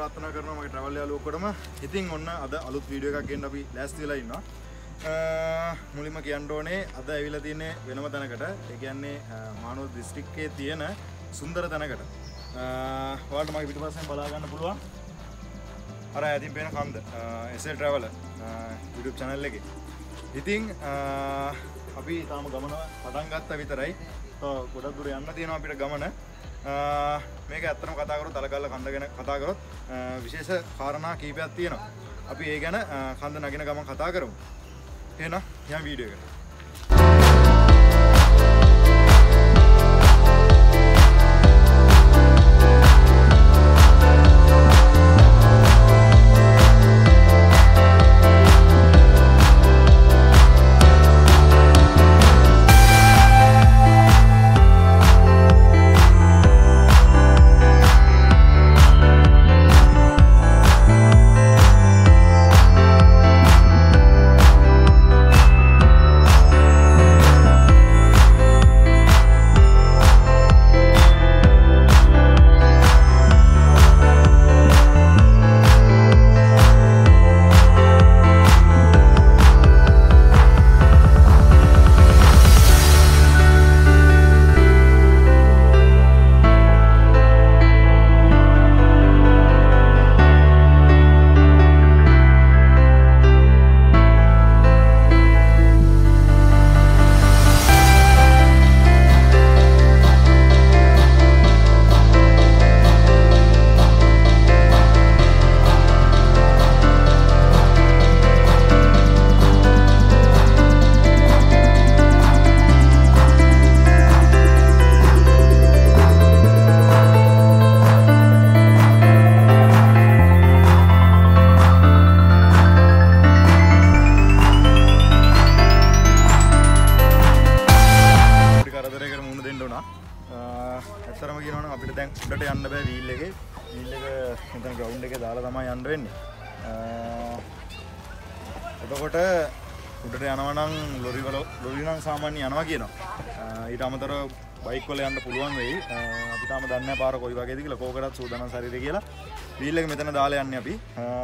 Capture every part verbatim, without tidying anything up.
ප්‍රාර්ථනා කරනවා මගේ travel යාළුවෝ ඔක්කොටම. ඉතින් ඔන්න අද අලුත් වීඩියෝ එකක් ගෙන්න අපි ලෑස්ති වෙලා ඉන්නවා. මුලින්ම කියන්න ඕනේ අද ඇවිල්ලා තියෙන්නේ වෙනම තැනකට. ඒ කියන්නේ මානව දිස්ත්‍රික්කයේ තියෙන සුන්දර තැනකට. ඔයාලට මගේ පිටපස්සෙන් බලා ගන්න පුළුවන්. අර ඇතින් පේන කන්ද S L Traveler YouTube channel එකේ. ඉතින් අපි තාම ගමන පටන් ගත්තා විතරයි. තව ගොඩක් දුර යන්න තියෙනවා අපිට ගමන. මේක ඇත්තටම කතා කරොත් අලගල්ල කන්ද ගැන කතා කරොත් විශේෂ කාරණා කීපයක් තියෙනවා. අපි ඒ ගැන කන්ද නගින ගමන් කතා කරමු. එහෙනම් යම් වීඩියෝ එකට. ඇත්තරම කියනවනම් අපිට දැන් උඩට යන්න බෑ වීල් එකේ. වීල් එක මෙතන ග්‍රවුන්ඩ් එකේ දාලා තමයි යන්න වෙන්නේ. එතකොට උඩට යනවා නම් ලොරි වල ලොරි නම් සාමාන්‍ය යනවා කියනවා. ඊට අමතරව බයික් වල යන්න පුළුවන් වෙයි. අපි තාම දන්නේ නැහැ පාර කොයි වගේද කියලා. කෝකටත් සූදානම් ශරීරය කියලා. වීල් එක මෙතන දාලා යන්නේ අපි.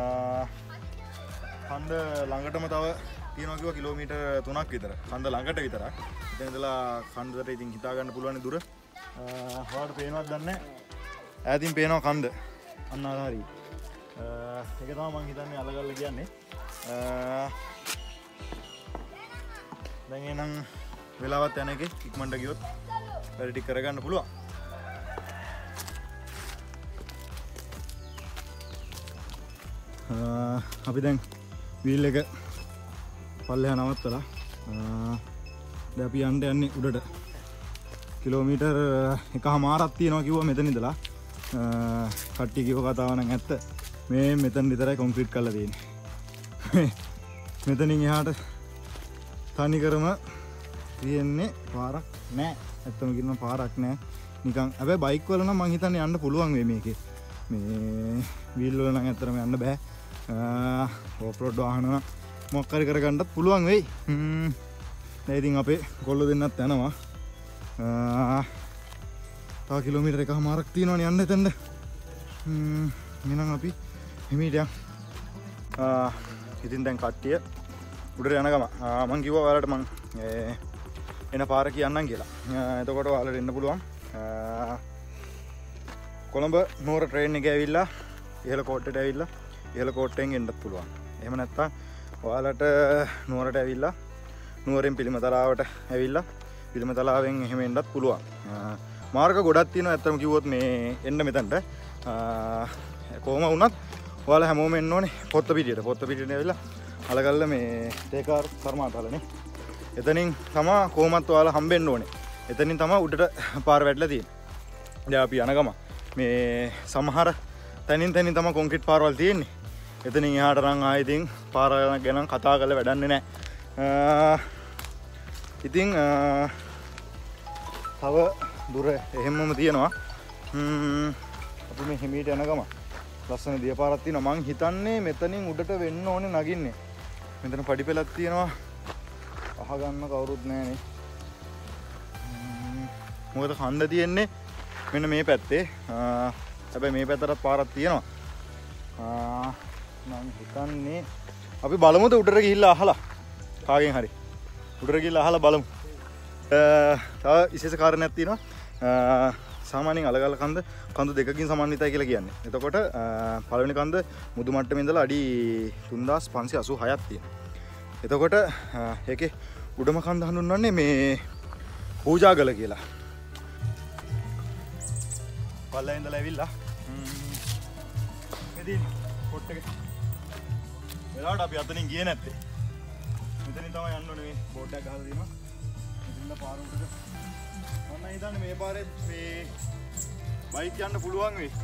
කන්ද ළඟටම තව තියෙනවා කිව්වා කිලෝමීටර් තුනක් විතර. කන්ද ළඟට විතරක්. එතන ඉඳලා කන්දට ඉතින් හිතා ගන්න පුළුවන් දුර. ඔයාලට පේනවද දන්නේ නැහැ. ඈතින් පේනවා කන්ද. අන්න අර හරි. ඒක තමයි මම හිතන්නේ අලගල්ල කියන්නේ. දැන් එනං වෙලාවත් යන එකේ ඉක්මනට ගියොත් වැඩ ටික කරගන්න පුළුවන්. අපි දැන් වීල් එක පල්ලෙහා නවත්තලා දැන් අපි යන්න යන්නේ උඩට. කිලෝමීටර් එකමාරක් තියෙනවා කිව්වා මෙතන ඉඳලා. කට්ටිය කිව්ව කතාව නම් ඇත්ත. මේ මෙතන විතරයි කොන්ක්‍රීට් කරලා තියෙන්නේ. මෙතනින් එහාට තනි කරම තියෙන්නේ පාරක් නෑ. ඇත්තම කියනවා පාරක් නෑ. නිකන් හැබැයි බයික් වල නම් මං හිතන්නේ යන්න පුළුවන් වෙයි මේකේ. මේ වීල් වල නම් ඇත්තටම යන්න බෑ. ඕෆ් රෝඩ් වාහන මොකක් හරි කරගන්නත් පුළුවන් වෙයි. හ්ම්. දැන් ඉතින් අපේ කොල්ල දෙන්නත් යනවා. තව කිලෝමීටර් එකමාරක් තියෙනවනේ යන්න එතනද. හ්ම්. එහෙනම් අපි හිමීට යමු. ඉතින් දැන් කට්ටිය උඩට යන ගම. මං කිව්වා ඔයාලට මං එන පාර කියන්නම් කියලා. එතකොට ඔයාලට එන්න පුළුවන්. කොළඹ නුවර ට්‍රේන් එකේ ඇවිල්ලා ඉහළ කෝට්ටේට ඇවිල්ලා ඉහළ කෝට්ටෙන් එන්නත් පුළුවන්. එහෙම නැත්නම් ඔයාලට නුවරට ඇවිල්ලා නුවරෙන් පිළිමතලාවට ඇවිල්ලා පිළිමතලාවෙන් එහෙම එන්නත් පුළුවන්. මාර්ග ගොඩක් තියෙනවා ඇත්තම කිව්වොත් මේ එන්න මෙතනට. කොහොම වුණත් ඔයාලා හැමෝම එන්න ඕනේ පොත්ත පිටියට. පොත්ත පිටියට ඇවිල්ලා අලගල්ල මේ තේකාර කර්මාන්තවලනේ. එතනින් තමයි කොහොමත් ඔයාලා හම්බෙන්න ඕනේ. එතනින් තමයි උඩට පාර වැටලා තියෙන්නේ. දැන් අපි යන ගම මේ සමහර තනින් තනින් තමයි කොන්ක්‍රීට් පාරවල් තියෙන්නේ. එතනින් එහාට නම් ආයෙ ඉතින් පාර ගැන කතා කරලා වැඩන්නේ නැහැ. ඉතින් තව දුර එහෙමම තියෙනවා. අපි මේ හිමීට යන ගම ලස්සන දියපාරක් තියෙනවා. මං හිතන්නේ මෙතනින් උඩට වෙන්න ඕනේ නගින්නේ. මෙතන පඩි පෙළක් තියෙනවා. අහගන්න කවුරුත් නැහනේ. මොකද කන්ද තියෙන්නේ මෙන්න මේ පැත්තේ. හැබැයි මේ පැත්තටත් පාරක් තියෙනවා. මම හිතන්නේ අපි බලමුද උඩට ගිහිල්ලා අහලා කාගෙන් හරි උඩට ගිහිල්ලා අහලා බලමු. තව විශේෂ කාරණයක් තියෙනවා. සාමාන්‍යයෙන් අලගල්ල කන්ද කඳු දෙකකින් සමන්විතයි කියලා කියන්නේ. එතකොට පළවෙනි කන්ද මුදු මට්ටමේ ඉඳලා අඩි තුන්දාස් පන්සිය අසූ හයක් තියෙනවා. එතකොට ඒකේ උඩම කන්ද හඳුන්වන්නේ මේ පූජාගල කියලා. පල්ලෙන් ඉඳලා ඇවිල්ලා මෙදින් පොට් එක වෙලාවට අපි අතනින් ගියේ නැත්තේ. මෙතනින් තමයි යන්න ඕනේ. මේ බෝඩ් එකක් ගහලා දෙනවා. මෙතනින් පාර උඩට මම හිතන්නේ මේ පාරේ මේ බයික් යන්න පුළුවන් වෙයි.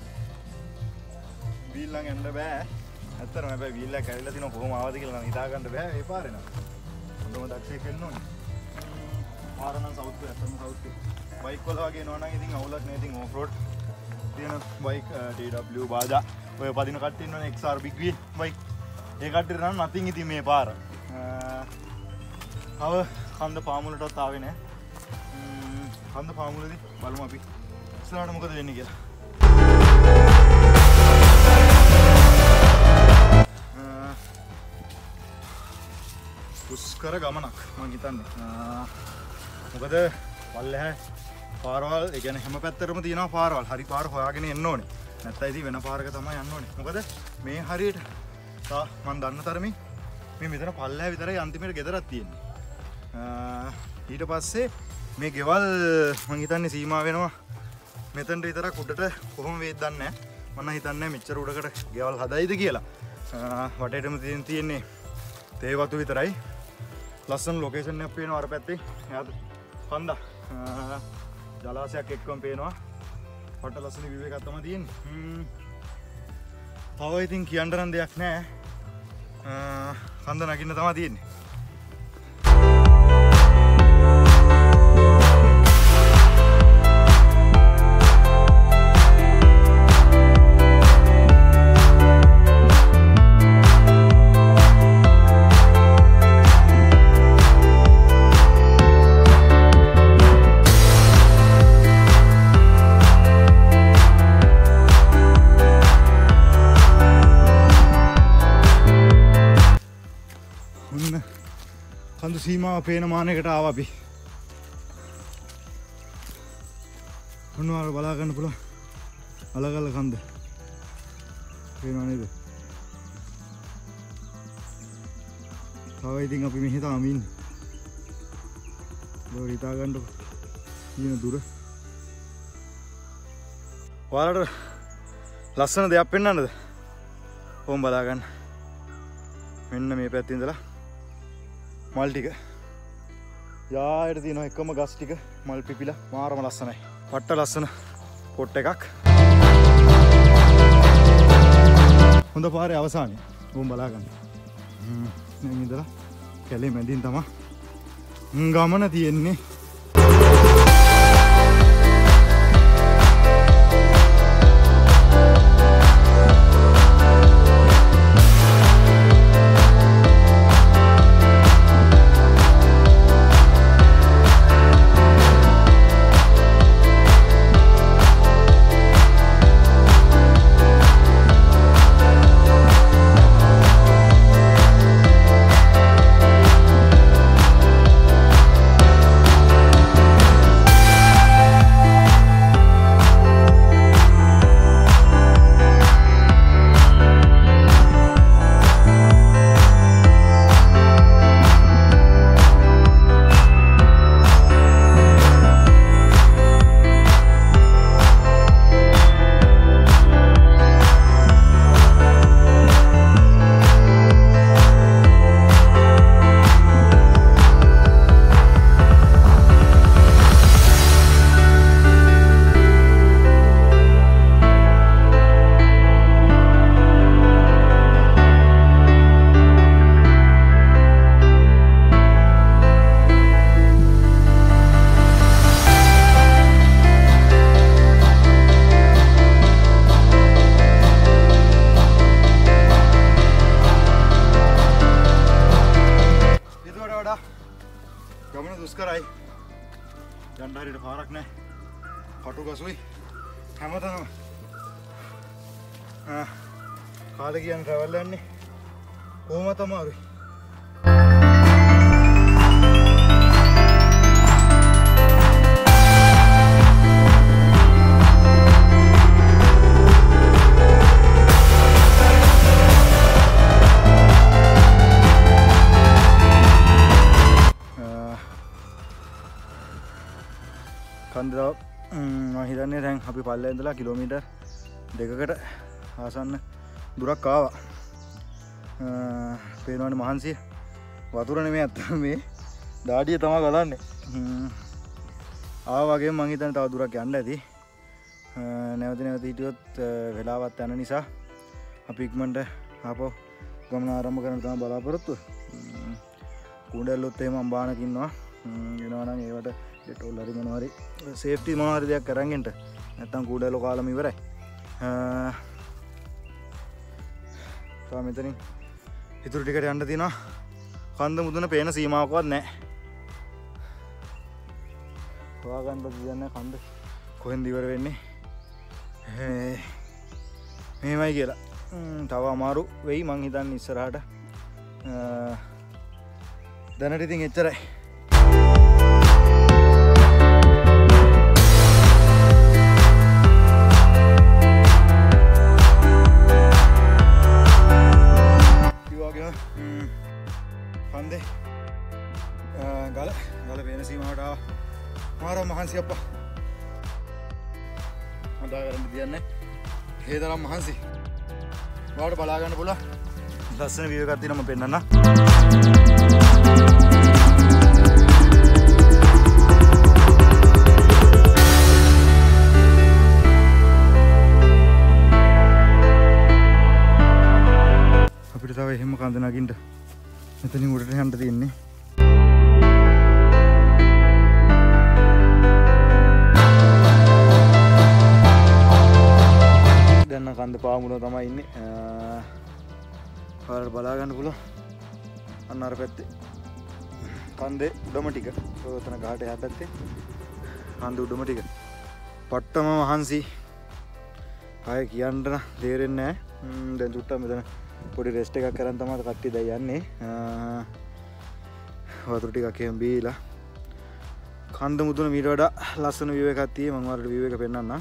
වීල් නම් යන්න බෑ. ඇත්තටම හැබැයි වීල් එක කැවිලා තිනවා කොහොම ආවද කියලා නම් හිතා ගන්න බෑ මේ පාරේ නම්. හොඳම දක්ෂයෙක් වෙන්න ඕනේ. පාර නම් සවුත් එක ඇත්තටම සවුත් එක. බයික් වල වගේ නෝ නම් ඉතින් අවුලක් නෑ. ඉතින් ඕෆ් රෝඩ් තියෙන බයික් ටී ඩබ්ලිව් බාජා ඔය පදින කට්ටිය ඉන්නවනේ X R big wheel bike. ඒ කට්ටියට නම් nothing ඉතින් මේ පාර. අව කන්ද පාමුලටවත් ආවේ නෑ. කන්ද පාමුලේදී බලමු අපි ඉස්සරහට මොකද වෙන්නේ කියලා. දුෂ්කර ගමනක් මම හිතන්නේ. මොකද පල්ලෙහා පාරවල් ඒ කියන්නේ හැම පැත්තටම තියෙනවා පාරවල්. හරි පාර හොයාගෙන එන්න ඕනේ. නැත්නම් ඉතින් වෙන පාරක තමයි යන්න ඕනේ. මොකද මේ හරියට තා මම දන්න තරමින් මේ මෙතන පල්ලෙහා විතරයි අන්තිමට ගෙදරක් තියෙන්නේ. ඊට පස්සේ මේ ගෙවල් මම හිතන්නේ සීමා වෙනවා මෙතනට විතරක් උඩට කොහොම වේද දන්නේ නැහැ. මම හිතන්නේ මෙච්චර උඩකට ගෙවල් හදයිද කියලා. වටේටම තියෙන තියෙන්නේ තේ වතු විතරයි. ලස්සන ලොකේෂන් එකක් පේනවා අර පැත්තේ. එයාට කන්ද ජලාශයක් එක්කම පේනවා. වට ලස්සන view එකක් තමයි තියෙන්නේ. තව ඉතින් කියන්න නම් දෙයක් නැහැ. කන්ද නගින්න තමයි තියෙන්නේ. කඳු සීමාව පේන මානයකට ආවා අපි. මොනවාර බලා ගන්න පුළුවන්. අලගල්ල කන්ද. පේනව නේද? තව ඉතින් අපි මෙහෙ තාම ඉන්නේ. ලෝරි හිතා ගන්න තියෙන දුර. ඔයාලට ලස්සන දෙයක් පෙන්වන්නද? කොහොම බලා ගන්න. මෙන්න මේ පැත්තේ ඉඳලා මල් ටික යායට තියෙනවා එකම ගස් ටික මල් පිපිලා මාරම ලස්සනයි. පට්ට ලස්සන පොට් එකක්. හොඳ පාරේ අවසානයේ උඹ බලා ගන්න. හ්ම් මේ ඉඳලා කැලේ මැදින් තමයි ගමන තියෙන්නේ. ගමන දුෂ්කරයි. යන්න හරියට පාරක් නැහැ. කටු ගසුයි හැමතැනම. කාලේ කියන ට්‍රැවල් යන්නේ කොහොමද අමාරුයි. කන්ද මම හිතන්නේ දැන් අපි පල්ලේ ඉඳලා කිලෝමීටර් දෙකකට ආසන්න දුරක් ආවා. පේනවනේ මහන්සිය. වතුර නෙමෙයි අත්තම මේ දාඩිය තමයි ගලන්නේ. ආවා වගේම මම හිතන්නේ තව දුරක් යන්න ඇති. නැවත නැවත හිටියොත් වෙලාවත් යන නිසා අපි ඉක්මනට ආපහු ගමන ආරම්භ කරන්න තමයි බලාපොරොත්තු. කුණ්ඩල්ලොත් එහෙම අම්බානක ඉන්නවා. එනවා නම් ඒවට ඩෙටෝල් හරි මොනවා හරි සේෆ්ටි මොනවා හරි දෙයක් අරන් එන්න. නැත්තම් කුඩේලෝ කාලම ඉවරයි. තා මෙතනින් ඉතුරු ටිකට යන්න තියෙනවා. කන්ද මුදුන පේන සීමාවකවත් නැහැ. හොයාගන්න දෙයක් නැහැ කන්ද කොහෙන්ද ඉවර වෙන්නේ. මෙහෙමයි කියලා. තව අමාරු වෙයි මං හිතන්නේ ඉස්සරහට. දැනට ඉතින් එච්චරයි. කන්දේ ගල ගල පේන සීමාවට ආවා. මාරම මහන්සි අප්පා. හදා ගන්න දෙන්නේ. ඒ තරම් මහන්සි. ඔයාලට බලා ගන්න පුළුවන්. ලස්සන වීඩියෝ එකක් තියෙනවා මම පෙන්නන්න. අපිට තව එහෙම කන්ද නගින්න මෙතනින් උඩට යන්න තියෙන්නේ. දැන් නම් කන්ද පාමුණෝ තමයි ඉන්නේ. ඔයාලට බලා ගන්න පුළුවන්. අන්න අර පැත්තේ කන්දේ උඩම ටික. ඔතන ගහට එහා පැත්තේ කන්ද උඩම ටික. පට්ටම මහන්සි. ආයේ කියන්න තේරෙන්නේ නැහැ. දැන් චුට්ටක් මෙතන පොඩි රෙස්ට් එකක් කරන් තමයි කට්ටිය දැන් යන්නේ. වතුර ටිකක් එහෙම බීලා කන්ද මුදුන මීට වඩා ලස්සන view එකක් තියෙයි. මම ඔයාලට view එක පෙන්නන්නම්.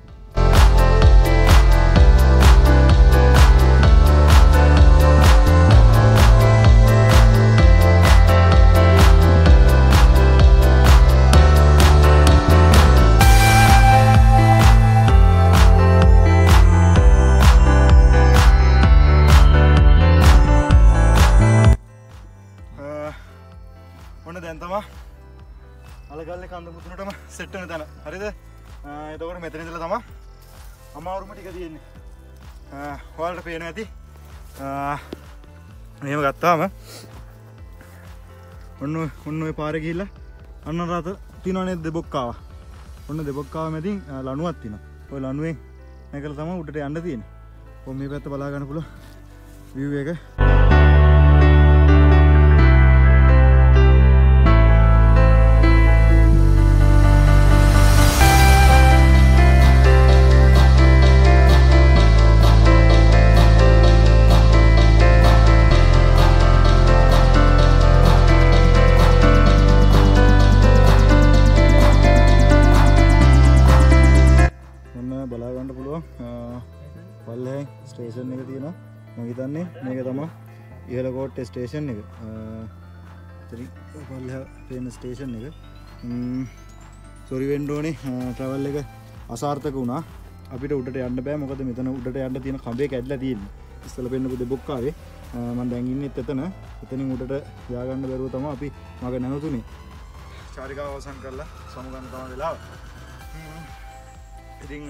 දැන් තමයි අලගල්ලේ කන්ද මුදුනටම සෙට් වෙන තැන. හරිද? එතකොට මෙතන ඉඳලා තමයි අමාරුම ටික තියෙන්නේ. ඔයාලට පේනවා ඇති. මෙහෙම ගත්තාම ඔන්න ඔන්න ඔය පාරේ ගිහිල්ලා අන්න රාත තියනවා නේද දෙබොක්කාව. ඔන්න දෙබොක්කාව මැදින් ලණුවක් තියෙනවා. ඔය ලණුවෙන් නැගලා තමයි උඩට යන්න තියෙන්නේ. කොහොම මේ පැත්ත බලා ගන්න පුළුවන් view එක. පල්ලෙහායි ස්ටේෂන් එක තියෙනවා. මම හිතන්නේ මේක තමයි ඉහළ කෝට්ටේ ස්ටේෂන් එක. ඉතින් පල්ලෙහා පේන ස්ටේෂන් එක. සෝරි වෙන්න ඕනේ ට්‍රැවල් එක අසාර්ථක වුණා. අපිට උඩට යන්න බෑ මොකද මෙතන උඩට යන්න තියෙන කඹේ කැඩලා තියෙන්නේ. ඉස්සෙල්ලා පෙන්නපු දෙබොක්කාවේ මම දැන් ඉන්නෙත් එතන. එතනින් උඩට යා ගන්න බැරුව තමයි අපි මග නැවතුනේ. චාරිකාව අවසන් කරලා සමුගන්න තමයි වෙලාව. ඉතින්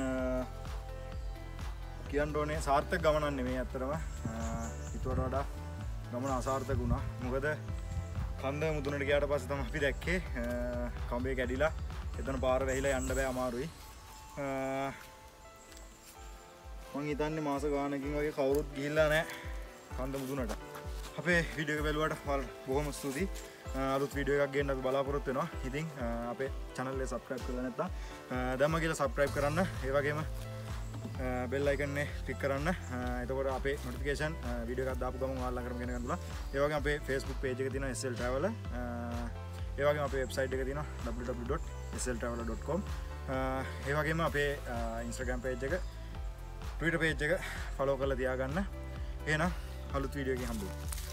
කියන්න ඕනේ සාර්ථක ගමනක් නෙමෙයි අත්‍තරම. හිතුවට වඩා ගමන අසාර්ථක වුණා. මොකද කන්ද මුදුනට ගියාට පස්සේ තමයි අපි දැක්කේ කඹේ කැඩිලා එතන පාර වැහිලා යන්න බෑ අමාරුයි. මං හිතන්නේ මාස ගානකින් වගේ කවුරුත් ගිහිල්ලා නැහැ කන්ද මුදුනට. අපේ වීඩියෝ එක බලුවාට ඔයාලට බොහොම ස්තුතියි. අලුත් වීඩියෝ එකක් ගේන්න අපි බලාපොරොත්තු වෙනවා. ඉතින් අපේ channel එක subscribe කරලා නැත්නම් දැම්ම කියලා subscribe කරන්න. ඒ වගේම බෙල් අයිකන් එක ක්ලික් කරන්න. එතකොට අපේ නොටිෆිකේෂන් වීඩියෝ එකක් දාපු ගමන් ඔයාලා ළඟටම ගෙන ගන්න පුළුවන්. ඒ වගේම අපේ Facebook page එක තියෙනවා S L Traveler. ඒ වගේම අපේ website එක තියෙනවා w w w dot s l traveler dot com. ඒ වගේම අපේ Instagram page එක, Twitter page එක follow කරලා තියාගන්න. එහෙනම් අලුත් වීඩියෝ එකකින් හම්බෙමු.